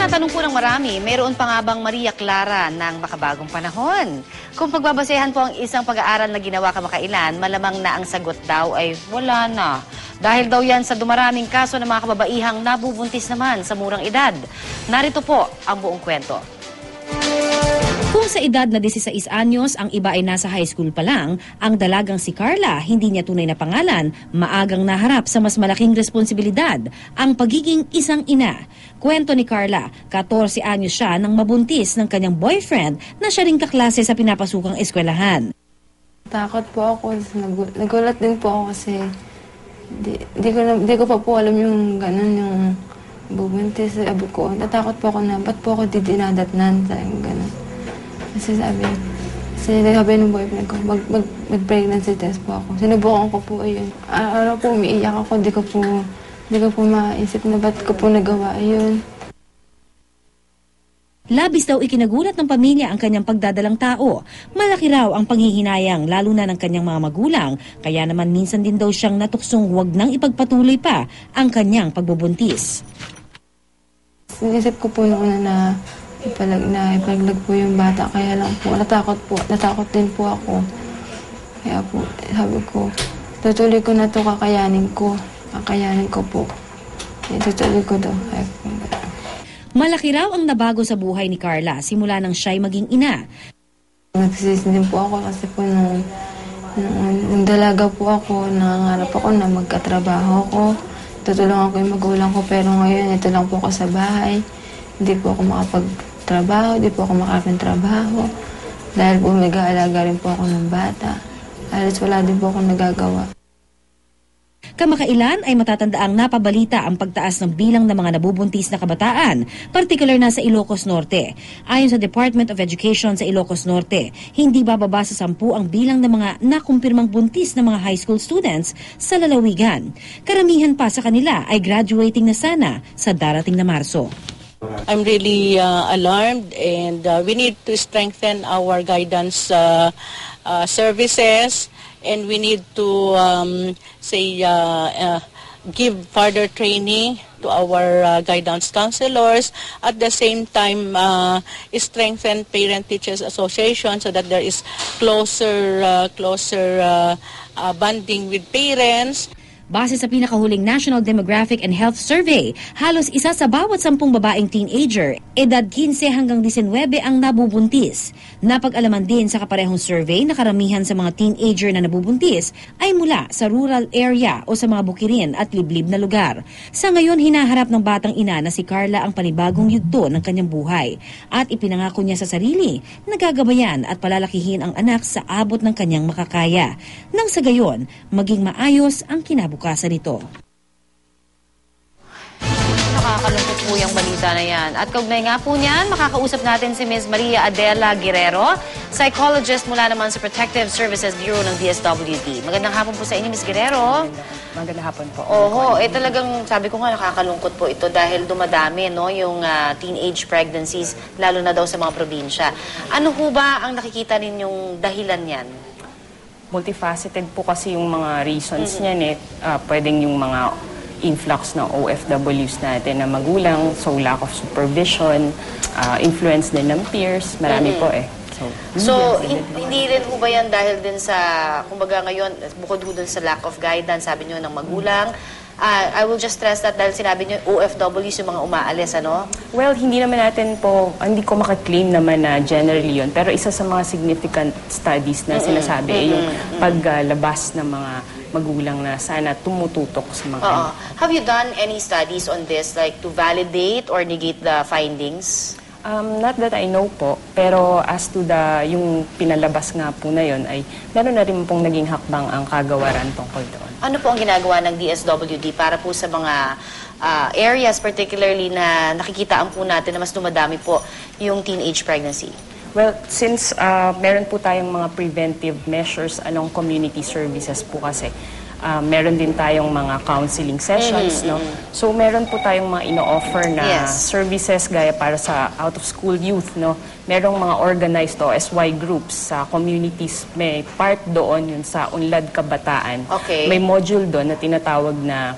tinatanong po ng marami, mayroon pa nga bang Maria Clara ng makabagong panahon? Kung pagbabasehan po ang isang pag-aaral na ginawa kamakailan, malamang na ang sagot daw ay wala na. Dahil daw yan sa dumaraming kaso ng mga kababaihang nabubuntis naman sa murang edad. Narito po ang buong kwento. Kung sa edad na 16 anyos, ang iba ay nasa high school pa lang, ang dalagang si Carla, hindi niya tunay na pangalan, maagang naharap sa mas malaking responsibilidad, ang pagiging isang ina. Kwento ni Carla, 14 anyos siya nang mabuntis ng kanyang boyfriend na siya ring kaklase sa pinapasukang eskwelahan. Takot po ako, nagulat din po ako kasi di ko pa po alam yung ganun, yung bubuntis. Sabi ko, natakot po ako na, ba't po ako didinadatnan sa ganun. Kasi sabi ng boyfriend ko, mag-pregnancy test po ako. Sinubukan ko po ayun. Araw po umiiyak ako, di ko po maisip na ba't ko po nagawa ayun. Labis daw ikinagulat ng pamilya ang kanyang pagdadalang tao. Malaki raw ang panghihinayang lalo na ng kanyang mga magulang. Kaya naman minsan din daw siyang natuksong huwag nang ipagpatuloy pa ang kanyang pagbubuntis. Sinisip ko po noon na ipaglag po yung bata. Kaya lang po, natakot din po ako. Kaya po, sabi ko, tutuloy ko na ito, kakayanin ko po. Tutuloy ko daw. Malaki raw ang nabago sa buhay ni Carla simula nang siya'y maging ina. Nagsisisi din po ako kasi po nung dalaga po ako, nangangarap ako na magkatrabaho ko. Tutulungan ko yung magulang ko, pero ngayon ito lang po ako sa bahay. Hindi po ako makapagtrabaho, hindi po ako makapagtrabaho. Dahil po nag-aalaga rin po ako ng bata. Alas wala din po akong nagagawa. Kamakailan ay matatandaang napabalita ang pagtaas ng bilang ng mga nabubuntis na kabataan, partikular na sa Ilocos Norte. Ayon sa Department of Education sa Ilocos Norte, hindi bababa sa 10 ang bilang ng mga nakumpirmang buntis na mga high school students sa lalawigan. Karamihan pa sa kanila ay graduating na sana sa darating na Marso. I'm really alarmed, and we need to strengthen our guidance services. And we need to give further training to our guidance counselors. At the same time, strengthen parent-teachers association so that there is closer bonding with parents. Base sa pinakahuling National Demographic and Health Survey, halos isa sa bawat 10 babaeng teenager, edad 15 hanggang 19 ang nabubuntis. Napag-alaman din sa kaparehong survey na karamihan sa mga teenager na nabubuntis ay mula sa rural area o sa mga bukirin at liblib na lugar. Sa ngayon, hinaharap ng batang ina na si Carla ang panibagong yugto ng kanyang buhay at ipinangako niya sa sarili na gagabayan at palalakihin ang anak sa abot ng kanyang makakaya. Nang sa gayon, maging maayos ang kinabukasan nito. Nakakalungkot po yung balita na yan. At kaugnay nga po niyan, makakausap natin si Ms. Maria Adela Guerrero, psychologist mula naman sa Protective Services Bureau ng DSWD. Magandang hapon po sa inyo, Ms. Guerrero. Magandang hapon po. Oho, talagang sabi ko nga nakakalungkot po ito dahil dumadami yung teenage pregnancies, lalo na daw sa mga probinsya. Ano po ba ang nakikita ninyong dahilan yan? Multifaceted po kasi yung mga reasons niyan pwedeng yung mga influx ng OFWs natin na magulang, so lack of supervision, influence din ng peers, marami po So, hindi rin po ba yan dahil din sa, kumbaga ngayon, bukod dun sa lack of guidance, sabi nyo, ng magulang, I will just stress that dahil sinabi nyo, OFWs yung mga umaalis, ano? Well, hindi naman natin po, hindi ko makaklaim naman na generally yun, pero isa sa mga significant studies na sinasabi ay yung paglabas ng mga magulang na sana tumututok sa mga Have you done any studies on this, like to validate or negate the findings? Not that I know po, pero as to yung pinalabas nga po na yun, ay meron na rin pong naging hakbang ang kagawaran tungkol doon. Ano po ang ginagawa ng DSWD para po sa mga areas particularly na nakikitaan po natin na mas dumadami po yung teenage pregnancy? Well, since meron po tayong mga preventive measures along community services po kasi, meron din tayong mga counseling sessions, no? So, meron po tayong mga ino-offer na services gaya para sa out-of-school youth, no? Merong mga organized OSY groups sa communities. May part doon yun sa Unlad Kabataan. Okay. May module doon na tinatawag na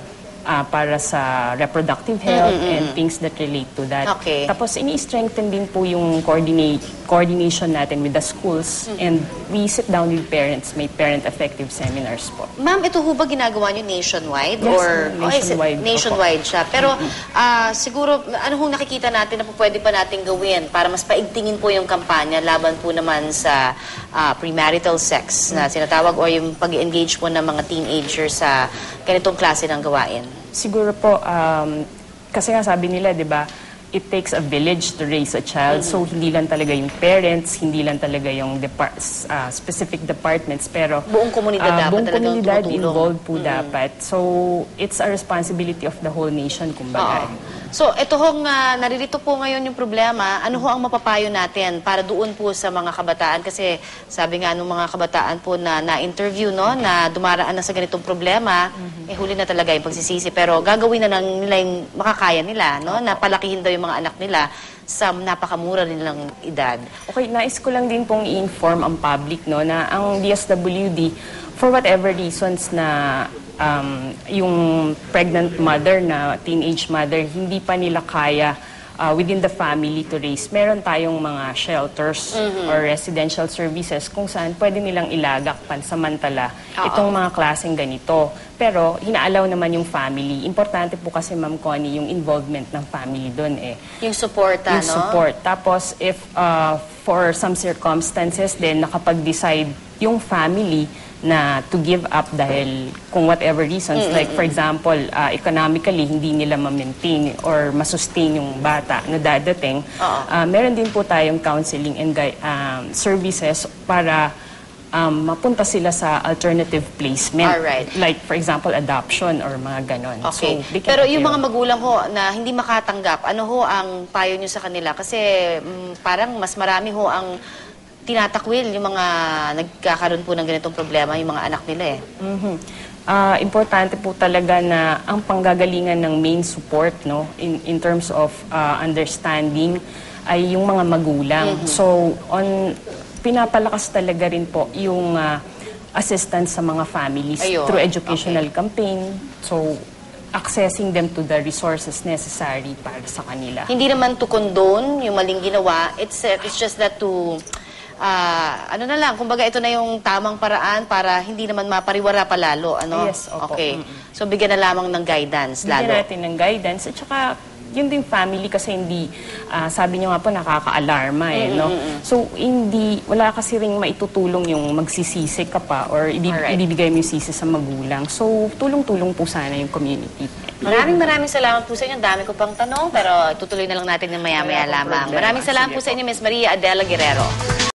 para sa reproductive health and things that relate to that. Okay. Tapos ini-strengthen din po yung coordination natin with the schools and we sit down with parents, may parent effective seminars po. Ma'am, ito ho ba ginagawa nyo nationwide? Yes, Or nationwide. nationwide siya. Pero siguro, ano hong nakikita natin na po pwede pa natin gawin para mas paigtingin po yung kampanya laban po naman sa premarital sex na sinatawag o yung pag-engage po ng mga teenagers sa ganitong klase ng gawain? Siguro po, kasi nga sabi nila, di ba, it takes a village to raise a child. So, hindi lang talaga yung parents, hindi lang talaga yung specific departments, pero Buong komunidad dapat buong talagang komunidad tumutulong. involved po dapat. So, it's a responsibility of the whole nation, kumbaga. So, ito hong naririto po ngayon yung problema. Ano ho ang mapapayo natin para doon po sa mga kabataan? Kasi sabi nga nung mga kabataan po na-interview, no, na dumaraan na sa ganitong problema, huli na talaga yung pagsisisi. Pero gagawin na lang nila yung makakaya nila, no, na palakihin daw yung mga anak nila sa napakamura nilang edad. Okay, nais ko lang din pong i-inform ang public, no, na ang DSWD, for whatever reasons na yung pregnant mother na teenage mother, hindi pa nila kaya within the family to raise. Meron tayong mga shelters or residential services kung saan pwede nilang ilagak pansamantala itong mga klaseng ganito. Pero hinaalaw naman yung family. Importante po kasi, Ma'am Connie, yung involvement ng family doon eh. Yung support, Yung support. Tapos if for some circumstances then nakapag-decide yung family na to give up dahil kung whatever reasons, like for example, economically hindi nila ma-maintain or masustain yung bata na dadating, meron din po tayong counseling and services para mapunta sila sa alternative placement. Alright. Like for example, adoption or mga ganon. Okay. So, they can Pero yung appeal. mga magulang ho na hindi makatanggap, ano ho ang payo nyo sa kanila? Kasi parang mas marami ho ang tinatakwil yung mga nagkakaroon po ng ganitong problema, yung mga anak nila eh. Importante po talaga na ang panggagalingan ng main support, no, in terms of understanding ay yung mga magulang. So pinapalakas talaga rin po yung assistance sa mga families Ayun, through educational campaign. So accessing them to the resources necessary para sa kanila. Hindi naman to condone yung maling ginawa. It's just that to ano na lang, kumbaga ito na yung tamang paraan para hindi naman mapariwara pa lalo, ano? Yes, opo. Okay. So bigyan na lamang ng guidance Bigyan lalo. natin ng guidance. At saka, yun din family kasi hindi, sabi niyo nga po, nakaka-alarma eh, no? So, wala kasi ring maitutulong yung magsisisi ka pa or ibibigay mo yung sisi sa magulang. So, tulong-tulong po sana yung community. Maraming salamat po sa inyo. Ang dami ko pang tanong, pero tutuloy na lang natin yung maya-maya lamang. Maraming salamat po sa inyo, Ms. Maria Adela Guerrero.